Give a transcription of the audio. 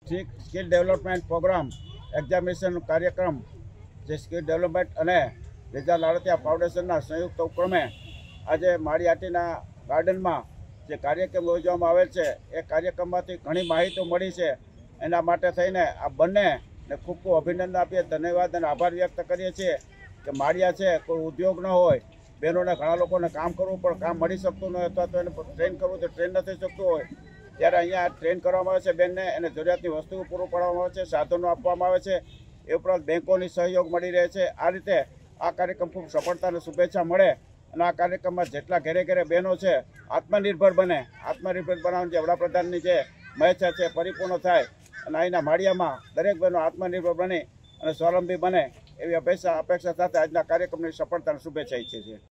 Skill development programme examination કાર્યક્રમ જે skill development અને રેજા લાડતિયા ફાઉન્ડેશનના સંયુક્ત ઉપક્રમે આજે માળિયાટીના ગાર્ડનમાં જે કાર્યક્રમ યોજવામાં આવેલ છે એ કાર્યક્રમમાંથી ઘણી માહિતી મળી છે। એના માટે થઈને આ બંનેને ખૂબ ખૂબ અભિનંદન આપીએ, ધન્યવાદ અને આભાર વ્યક્ત કરીએ છીએ કે માળિયા છે કોઈ ઉદ્યોગ ન હોય, બહેનોને ઘણા લોકોને કામ કરવું પણ કામ મળી શકતું ન હોય અથવા તો એને ટ્રેન કરવું તો ટ્રેન નથી શકતું હોય, ત્યારે અહીંયા ટ્રેન કરવામાં આવે છે બેનને, એને જરૂરિયાતની વસ્તુઓ પૂરું પાડવામાં આવે છે, સાધનો આપવામાં આવે છે, એ ઉપરાંત બેંકોની સહયોગ મળી રહે છે। આ રીતે આ કાર્યક્રમ ખૂબ સફળતા અને શુભેચ્છા મળે અને આ કાર્યક્રમમાં જેટલા ઘરે ઘરે બહેનો છે આત્મનિર્ભર બને, આત્મનિર્ભર બનાવવાની જે વડાપ્રધાનની જે મહેચ્છા છે પરિપૂર્ણ થાય અને અહીંના માળિયામાં દરેક બહેનો આત્મનિર્ભર બને અને સ્વાવલંબી બને એવી અપેક્ષા સાથે આજના કાર્યક્રમની સફળતાની શુભેચ્છા ઈચ્છે છે।